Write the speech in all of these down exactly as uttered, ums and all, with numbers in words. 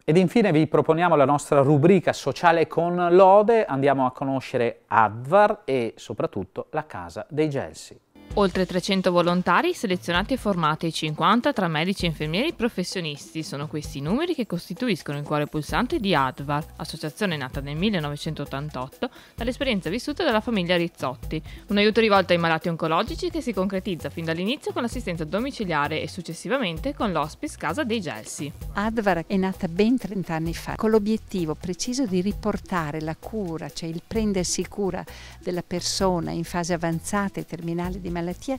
Ed infine vi proponiamo la nostra rubrica Sociale con lode. Andiamo a conoscere Advar e soprattutto la Casa dei Gelsi. Oltre trecento volontari selezionati e formati, cinquanta tra medici, infermieri e professionisti. Sono questi i numeri che costituiscono il cuore pulsante di Advar, associazione nata nel millenovecentottantotto dall'esperienza vissuta dalla famiglia Rizzotti. Un aiuto rivolto ai malati oncologici che si concretizza fin dall'inizio con l'assistenza domiciliare e successivamente con l'hospice Casa dei Gelsi. Advar è nata ben trenta anni fa con l'obiettivo preciso di riportare la cura, cioè il prendersi cura della persona in fase avanzata e terminale di malattia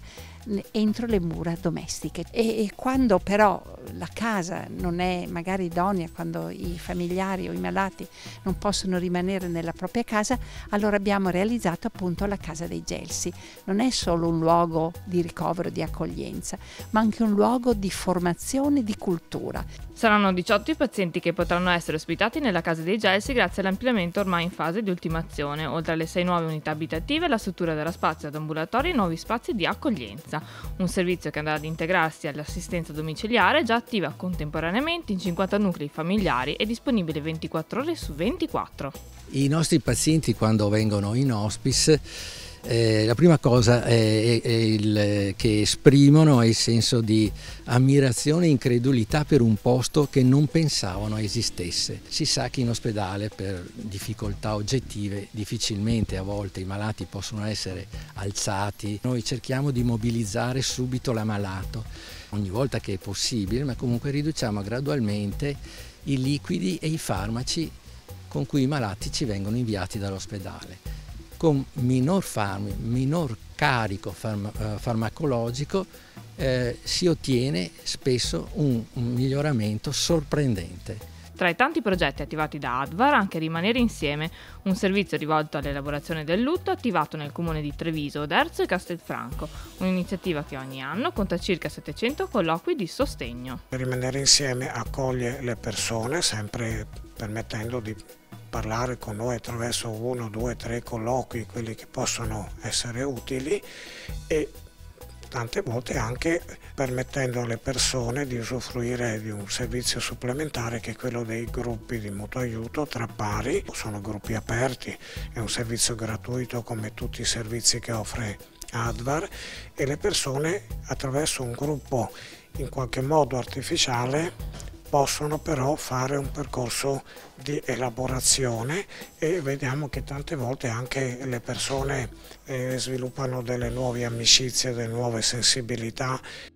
entro le mura domestiche. E, e quando però la casa non è magari idonea, quando i familiari o i malati non possono rimanere nella propria casa, allora abbiamo realizzato appunto la Casa dei Gelsi. Non è solo un luogo di ricovero, di accoglienza, ma anche un luogo di formazione, di cultura. Saranno diciotto i pazienti che potranno essere ospitati nella Casa dei Gelsi grazie all'ampliamento ormai in fase di ultimazione, oltre alle sei nuove unità abitative, la struttura darà spazio ad ambulatori e nuovi spazi di accoglienza. Un servizio che andrà ad integrarsi all'assistenza domiciliare, già attiva contemporaneamente in cinquanta nuclei familiari e disponibile ventiquattro ore su ventiquattro. I nostri pazienti, quando vengono in hospice, Eh, la prima cosa è, è il, che esprimono è il senso di ammirazione e incredulità per un posto che non pensavano esistesse. Si sa che in ospedale, per difficoltà oggettive, difficilmente a volte i malati possono essere alzati. Noi cerchiamo di mobilizzare subito l'ammalato ogni volta che è possibile, ma comunque riduciamo gradualmente i liquidi e i farmaci con cui i malati ci vengono inviati dall'ospedale. Con minor farmi, minor carico farma, eh, farmacologico eh, si ottiene spesso un, un miglioramento sorprendente. Tra i tanti progetti attivati da Advar, anche Rimanere Insieme, un servizio rivolto all'elaborazione del lutto attivato nel comune di Treviso, Oderzo e Castelfranco, un'iniziativa che ogni anno conta circa settecento colloqui di sostegno. Rimanere Insieme accoglie le persone, sempre permettendo di parlare con noi attraverso uno, due, tre colloqui, quelli che possono essere utili, e tante volte anche permettendo alle persone di usufruire di un servizio supplementare che è quello dei gruppi di mutuo aiuto tra pari. Sono gruppi aperti, è un servizio gratuito come tutti i servizi che offre Advar, e le persone attraverso un gruppo in qualche modo artificiale possono però fare un percorso di elaborazione, e vediamo che tante volte anche le persone eh, sviluppano delle nuove amicizie, delle nuove sensibilità